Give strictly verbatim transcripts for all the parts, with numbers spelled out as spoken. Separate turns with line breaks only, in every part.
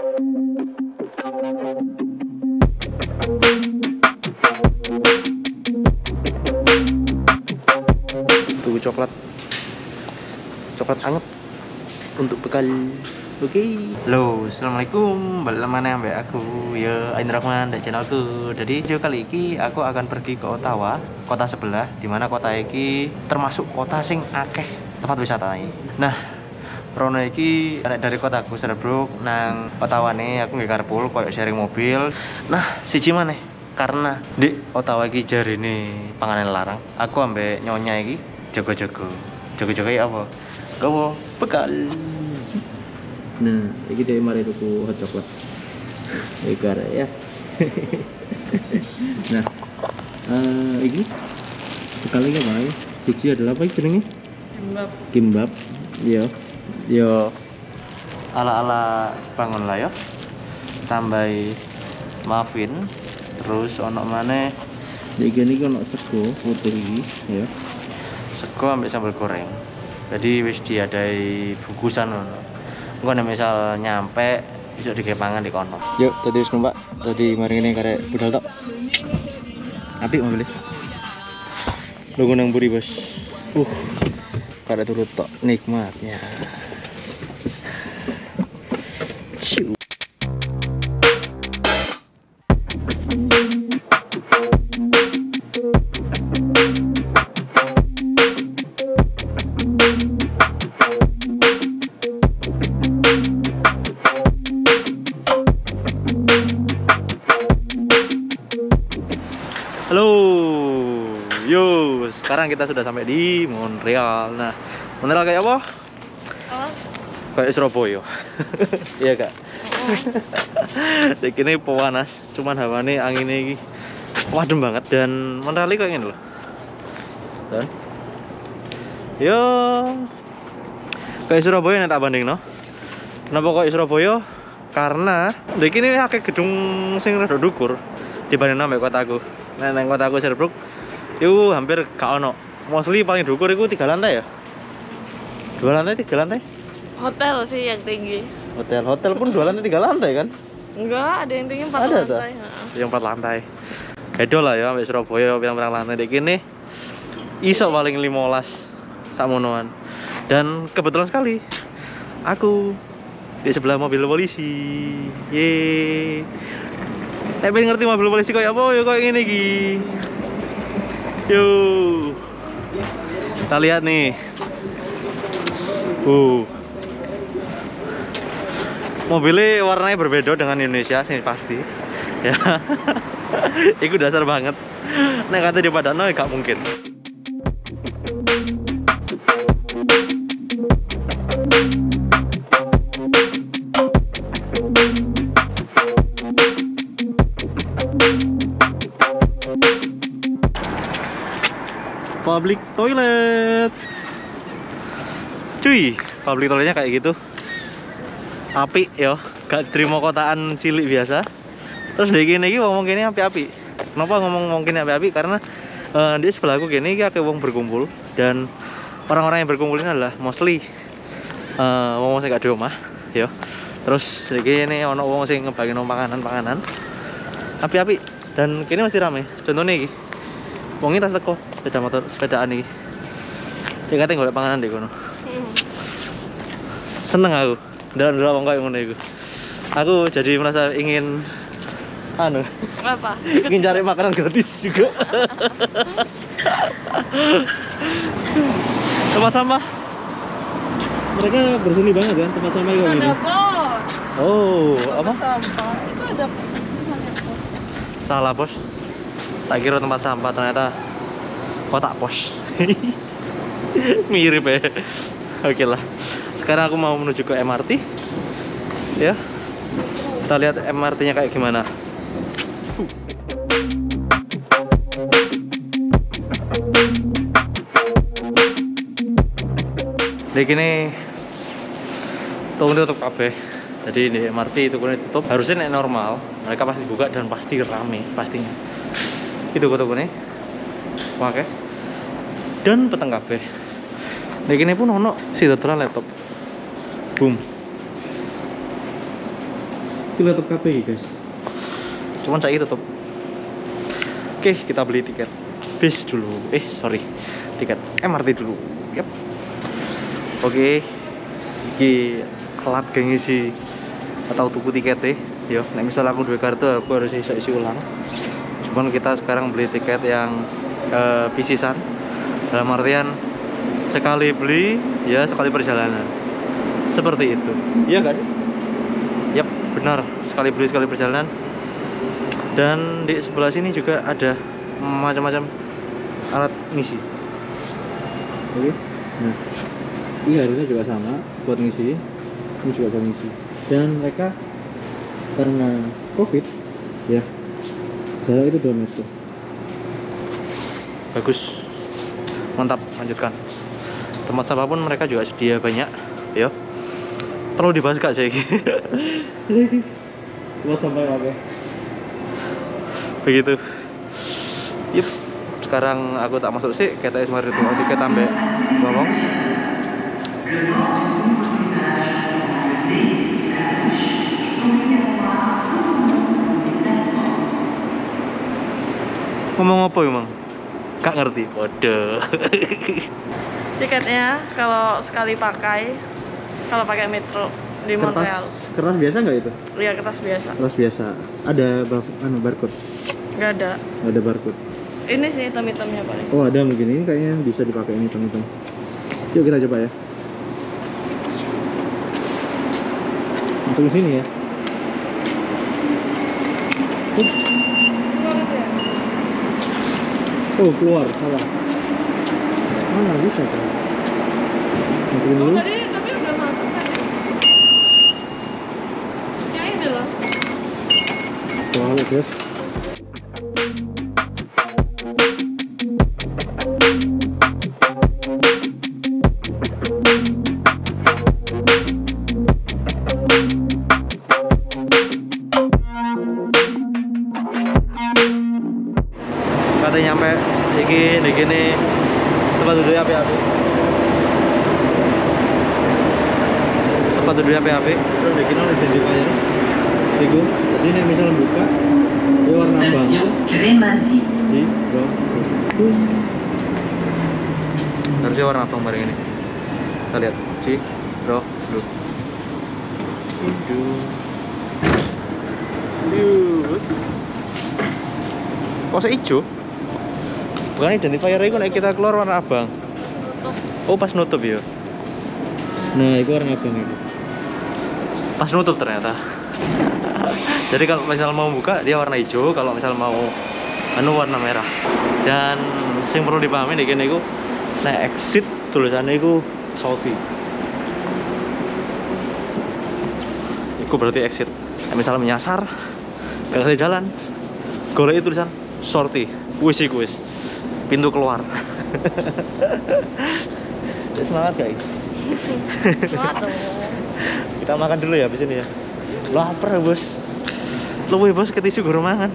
Tunggu coklat, coklat hangat untuk bekal. Oke, okay. Halo, assalamualaikum, balik mana ambek aku ya, Ain Rahman dari channelku. Jadi video kali ini aku akan pergi ke Ottawa, kota sebelah, dimana kota ini termasuk kota sing akeh tempat wisata ini. Nah, Rono iki dari kotaku Sherbrooke nang Ottawa nih, aku nggak carpool, koyo sharing mobil. Nah, siji maneh karena di Ottawa iki jarine panganan larang. Aku ambek nyonya iki jago-jago. Jago-jago ya apa? Gowo bekal. Nah, ini dari mari tuku hot coklat. Egar ya. Nah, uh, ini bekalnya apa ya? Cici adalah apa jenenge? Kimbab. Kimbab. Yo. Yo. Ala-ala bangun lah yo. Tambahi muffin, terus ono maneh iki niki ono sego putih iki ya. Sego ambek sambal goreng. Jadi wis diadai bungkusan ngono. Engko nek misal nyampe bisa digawe pangan di kono. Yuk, tadi wis numpak. Tadi mari ngene karek budal tok. Apik mobilnya. Nunggu nang mburi, Bos. Uh. Karek turut tok nikmatnya. Ciu. Halo, yo, sekarang kita sudah sampai di Montreal. Nah, Montreal kayak apa? Apa? Kayak Surabaya. Iya kak. Kayak gini panas, cuman hawanya anginnya ini wadem banget dan Montreal kayak gini loh. Dan, yo, kayak Surabaya nih tak banding no. Kenapa kayak Surabaya? Karena di sini akeh gedung sing rada dukur dibanding nang kotaku. Nah, nang kotaku Sherbrooke itu hampir gak ono. Mostly paling dukur itu tiga lantai ya? Dua lantai, tiga lantai?
Hotel sih yang tinggi.
Hotel, hotel pun dua lantai, tiga lantai kan?
Enggak, ada yang tinggi empat
ada
lantai.
Ada yang empat lantai. Beda lah ya, sampai Surabaya pirang-pirang lantai dek gini. Iso paling limolas sakmonoan. Dan kebetulan sekali aku di sebelah mobil polisi. Yeay. Tapi ngerti mobil polisi kayak apa ya, kayak gini ki. Yuk, kita lihat nih. Uh, mobilnya warnanya berbeda dengan Indonesia sih pasti. Ya, itu dasar banget. Nek kata di Padano ya gak mungkin. Public toilet, cuy, public toiletnya kayak gitu, api yo, gak terima kotaan cilik biasa. Terus dari gini lagi ngomong gini api-api. Kenapa ngomong ngomong gini api-api? Karena uh, di sebelahku gini kayak wong berkumpul dan orang-orang yang berkumpul ini adalah mostly uh, wong sing gak di rumah, yo. Terus dari gini ono wong sing ngebagi panganan-panganan, api-api dan kini masih rame. Contohnya ini. Wong tas teko sepeda motor sepedaan iki. Dia kate golek panganan di kono. Hmm. Seneng aku. Ndelok-ndelok wong koyo ngono iku. Aku jadi merasa ingin anu.
Apa?
Ingin cari makanan gratis juga. Tempat sampah. Mereka berseni banget kan tempat sampah kayak gini.
Ada bos.
Oh, apa?
Sampah. Itu ada.
Salah, Bos. Tak kira tempat sampah, ternyata kotak pos. Mirip ya. Oke lah. Sekarang aku mau menuju ke M R T. Ya. Kita lihat M R T-nya kayak gimana. Di gini tunggu tutup kabeh. Jadi di M R T itu kuning tutup. Harusnya nek normal, mereka pasti buka dan pasti rame pastinya. Itu toko nih. Oke. Dan peteng kabeh. Nek kene pun ono si dodolan laptop. Boom. Kita tutup K P guys. Cuman saya tutup. Oke, kita beli tiket bis dulu. Eh, sorry. Tiket M R T dulu. Yap. Oke. Iki kelat geng isi atau tuku tiket deh. Yo, nek misal aku duwe kartu aku harus isi ulang. Cuman kita sekarang beli tiket yang uh, pisisan. Dalam artian sekali beli ya sekali perjalanan. Seperti itu. Iya gak sih? Yap, benar. Sekali beli sekali perjalanan. Dan di sebelah sini juga ada macam-macam alat ngisi. Oke. Nah, ini harusnya juga sama buat ngisi. Ini juga buat ngisi. Dan mereka karena COVID ya jarak itu dua meter. Bagus, mantap. Lanjutkan. Tempat sampah pun mereka juga sedia banyak. Ya, perlu dibahas gak sih? Tempat sampah apa? Begitu. Yup. Sekarang aku tak masuk sih. Kita semari itu tiket sampai ngomong. Ngomong apa emang? Gak ngerti. Waduh.
Tiketnya kalau sekali pakai, kalau pakai metro di Montreal.
Kertas biasa nggak itu?
Iya, kertas biasa.
Kertas biasa. Ada anu barcode?
Nggak ada.
Nggak ada barcode.
Ini sih hitam-hitamnya paling.
Oh, ada mungkin. Ini kayaknya bisa dipakai ini hitam-hitam. Yuk kita coba ya. Masuk ke sini ya. Oh, keluar, salah. Mana bisa kan? Masukin dulu.
Oh, tadi tapi udah masuk kan ya? Yang ini loh.
Wow, guys. Katanya nyampe iki gini tempat duduknya api-api. Tempat duduknya api-api. Terus begini oleh identifier. Iku, jadi nek misal buka dia warna abang.
Kremasi.
Di, bro. Harusnya warna abang bareng ini. Kita lihat. Si, bro, bro. Aduh. Aduh. Kok hijau? Bukan identifier itu nek kita keluar warna abang. Oh, pas nutup ya. Nah, itu warna abang itu. Pas nutup ternyata. Jadi kalau misal mau buka dia warna hijau, kalau misal mau anu warna merah. Dan yang perlu dipahami nih gini, nah exit tulisannya itu salty. Itu berarti exit. Nah, misal menyasar, gak ada jalan, golek itu tulisan sorty. Wis iku wis. Pintu keluar. Semangat guys.
Semangat dong.
Kita makan dulu ya abis ini ya. Lapar bos. Lu bos ke tisu guru mangan.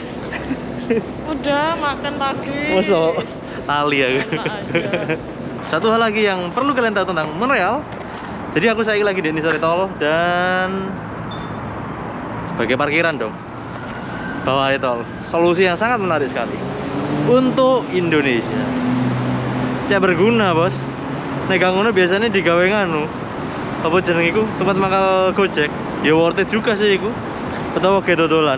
Udah makan lagi.
Masa tali ya.
Enak aja.
Satu hal lagi yang perlu kalian tahu tentang Montreal. Jadi aku saya lagi di Nisari Tol dan sebagai parkiran dong. Bawah tol. Solusi yang sangat menarik sekali untuk Indonesia. Cek berguna bos. Nek ngono biasanya digawe nganu. Apa jeneng iku? Tempat mangkal Gojek. Ya worth it juga sih iku. Atau kayak dodolan.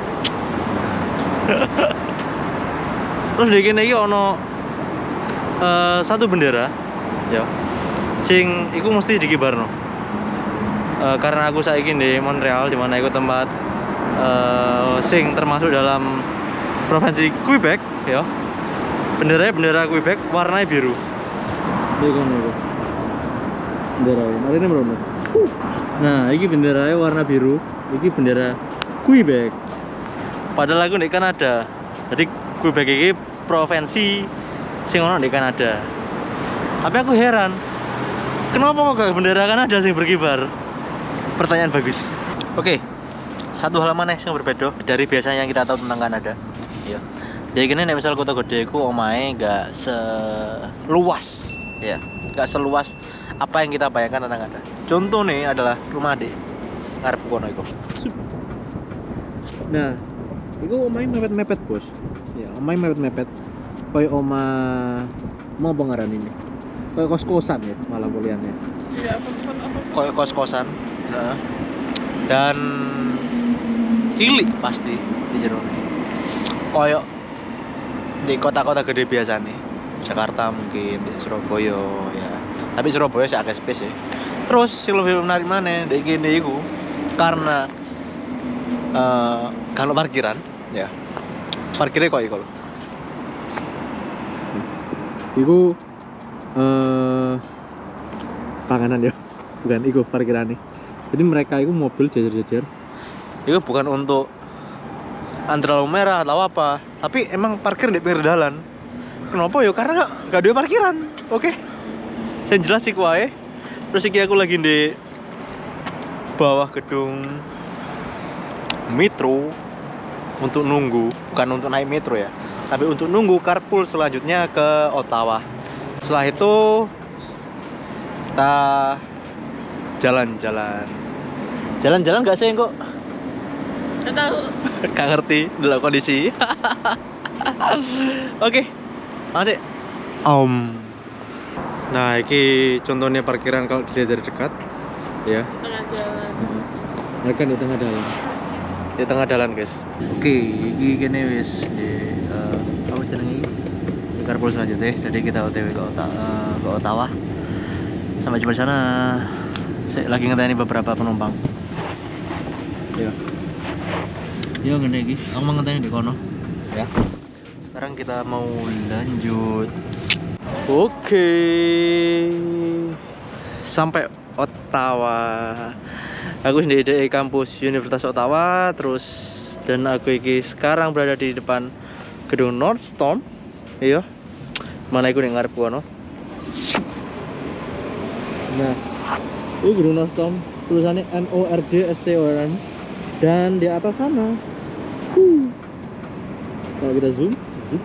Terus di kene iki ono uh, satu bendera ya. Sing iku mesti dikibarno. Uh, karena aku saiki di Montreal di mana iku tempat uh, sing termasuk dalam provinsi Quebec ya. Benderanya bendera Quebec warnanya biru. Iki kono iku. Bendera mari ini merono. Uh. Nah, ini benderanya warna biru. Ini bendera Quebec. Padahal aku di Kanada. Jadi Quebec ini provinsi sing ono di Kanada. Tapi aku heran, kenapa kok gak bendera Kanada sing berkibar? Pertanyaan bagus. Oke, satu hal mana yang berbeda dari biasanya yang kita tahu tentang Kanada. Ya. Jadi gini, misal kota gede ku omahe gak seluas, ya, gak seluas apa yang kita bayangkan tentang Kanada. Contoh nih adalah rumah adik ngarep kono iku. Nah, itu omahe mepet-mepet, Bos. Ya, omahe mepet-mepet. Kayak oma mau pengaran ini. Kayak kos-kosan ya malah kuliahnya.
Iya, apa apa.
Kayak kos-kosan. Nah. Dan cilik pasti di jero. Kayak di kota-kota gede biasa nih. Jakarta mungkin, di Surabaya ya. Tapi Surabaya sih agak space ya. Terus sing lebih menarik mana di kene iku karena uh, kalau parkiran ya. Parkirnya kok iku lho. Iku eh panganan ya. Bukan iku parkirane. Jadi mereka itu mobil jajar-jajar. Itu bukan untuk antara lampu merah atau apa, tapi emang parkir di pinggir jalan. Kenapa ya? Karena gak, gak ada parkiran. Oke. Saya jelas sih kuae. Terus iki aku lagi di bawah gedung metro untuk nunggu, bukan untuk naik metro ya, tapi untuk nunggu carpool selanjutnya ke Ottawa. Setelah itu kita jalan-jalan. Jalan-jalan gak sih kok?
Gak tahu.
Gak ngerti dalam kondisi. Oke, nanti. Om. Nah, ini contohnya parkiran kalau dilihat dari dekat, ya.
Tengah jalan.
Mereka di tengah jalan. Di tengah jalan, guys. Oke, ini gini wis di uh, apa jenenge iki? Carpool selanjutnya. Jadi kita O T W ke, Ota, uh, ke Ottawa. Sampai jumpa di sana. Saya lagi ngenteni beberapa penumpang. Ya. Ya ngene iki. Aku mau ngenteni di kono. Ya. Sekarang kita mau lanjut. Oke. Sampai Ottawa. Aku sendiri di kampus Universitas Ottawa, terus dan aku iki sekarang berada di depan gedung Northstorm. Iya. Mana iku ning ngarep kono. Nah, itu gedung Northstorm, tulisannya N O R D S T O R M. Dan di atas sana, uh, kalau kita zoom, zoom.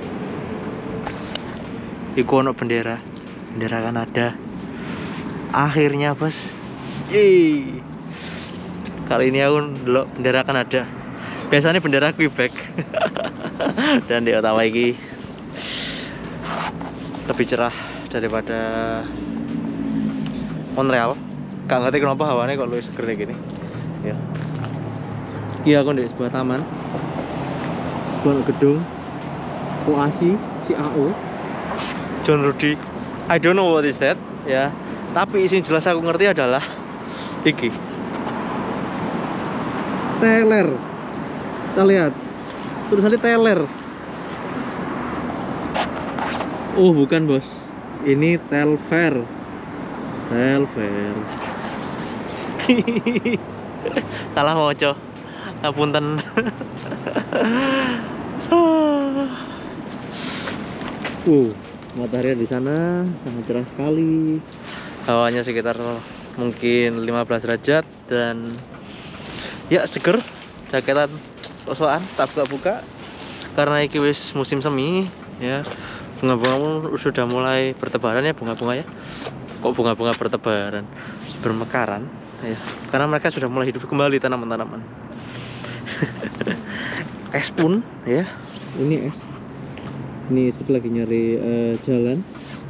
Iku ono bendera, bendera Kanada. Akhirnya bos, yeay. Kali ini aku ndelok bendera Kanada. Biasanya bendera Quebec. Dan di Ottawa ini lebih cerah daripada Montreal. Gak ngerti kenapa hawanya kok lebih seger kayak gini. Ya. Iya aku di sebuah taman. Bukan gedung O A S I, C A O. John Rudy. I don't know what is that, ya. Tapi isi jelas aku ngerti adalah iki. Teler. Kita lihat. Tulisannya teler. Oh, bukan, Bos. Ini Telfair. Telfair. Salah moco. Ngapunten. Uh, matahari di sana sangat cerah sekali. Hawanya sekitar mungkin lima belas derajat dan ya seger. Jaketan sosokan tak buka-buka karena iki wis musim semi ya. Bunga-bunga sudah mulai bertebaran ya, bunga-bunga ya. Kok bunga-bunga bertebaran, bermekaran ya. Karena mereka sudah mulai hidup kembali tanaman-tanaman. Es pun ya. Ini es. Ini istri lagi nyari uh, jalan.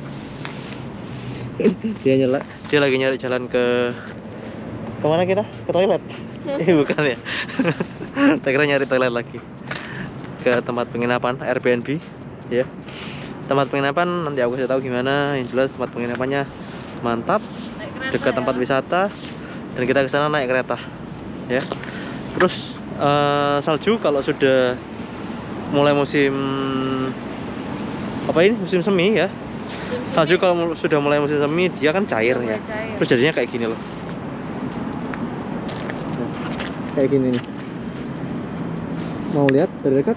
dia nyala, dia lagi nyari jalan ke kemana kita? Ke toilet? Eh bukan ya. Tak kira nyari toilet lagi. Ke tempat penginapan Airbnb ya. Tempat penginapan nanti aku saya tahu gimana. Yang jelas tempat penginapannya mantap, dekat tempat ya? Wisata, dan kita ke sana naik kereta ya. Terus uh, salju kalau sudah mulai musim apa ini musim semi ya. Salju kalau sudah mulai musim semi dia kan cair ya. Cair. Terus jadinya kayak gini loh. Nah, kayak gini nih. Mau lihat dari dekat?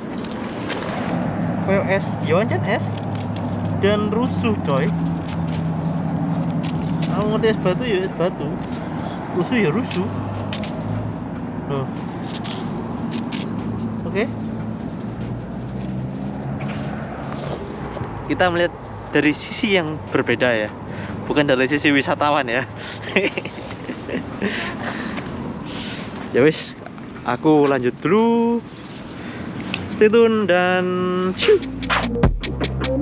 Kayak es, Joanjan es dan rusuh coy. Aku ngerti es batu ya es batu. Rusuh ya rusuh. Loh. Oke. Okay. Kita melihat dari sisi yang berbeda ya, bukan dari sisi wisatawan ya. Ya wis, Aku lanjut dulu. Stay tune dan ciu.